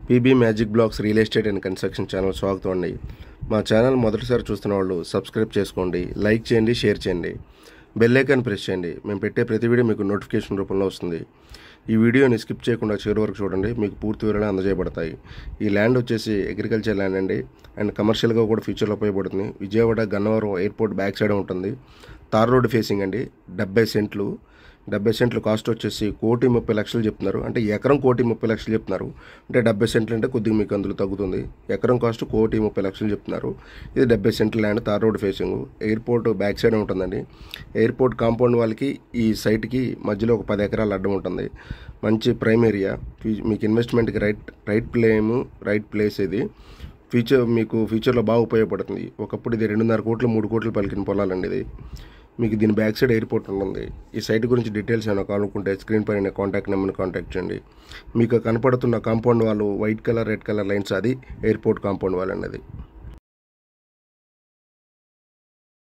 PB magic blogs real estate and construction channel స్వాగతం అండి. మా ఛానల్ మొదటిసారి చూస్తున్న వాళ్ళు సబ్స్క్రైబ్ చేసుకోండి, లైక్ చేయండి, షేర్ చేయండి, బెల్ ఐకాన్ ప్రెస్ చేయండి. మేము పెట్టే ప్రతి వీడియో మీకు నోటిఫికేషన్ రూపంలో వస్తుంది. ఈ వీడియోని స్కిప్ చేయకుండా చివరి వరకు చూడండి, మీకు పూర్తి వివరాలు అందజేయబడతాయి. ఈ ల్యాండ్ వచ్చేసి అగ్రికల్చర్ ల్యాండ్ అండి, అండ్ కమర్షియల్గా కూడా ఫ్యూచర్లో ఉపయోగపడుతుంది. Vijayawada Gannavaram airport back side ఉంటుంది. తార్ రోడ్ ఫేసింగ్ అండి. 70 సెంట్లు. 70 సెంట్లు కాస్ట్ వచ్చేసి 1,30,00,000 చెప్తున్నారు. అంటే ఎకరం 1,30,00,000 చెప్తున్నారు. అంటే 70 సెంట్లు అంటే కొద్దిగా మీకు అందులో తగ్గుతుంది. ఎకరం కాస్ట్ 1,30,00,000 చెప్తున్నారు. ఇది 70 సెంట్ల land, tar road facing, airport back side ఉంటుందండి. ఎయిర్పోర్ట్ కాంపౌండ్ వాళ్ళకి ఈ సైట్కి మధ్యలో ఒక 10 ఎకరాలు అడ్డం ఉంటుంది. మంచి ప్రైమ్ ఏరియా. మీకు ఇన్వెస్ట్మెంట్కి రైట్ ప్లేస్ ఇది. మీకు ఫ్యూచర్లో బాగా ఉపయోగపడుతుంది. ఒకప్పుడు ఇది 2.5 కోట్లు 3 కోట్లు పలికిన పొలాలండి. ఇది మీకు దీని బ్యాక్ సైడ్ ఎయిర్పోర్ట్ ఉంటుంది. ఈ సైట్ గురించి డీటెయిల్స్ ఏమైనా కావాలనుకుంటే స్క్రీన్ పైన కాంటాక్ట్ నెంబర్ని కాంటాక్ట్ చేయండి. మీకు కనపడుతున్న కాంపౌండ్ వాళ్ళు white colour red colour lines, అది ఎయిర్పోర్ట్ కాంపౌండ్ వాళ్ళు అన్నది.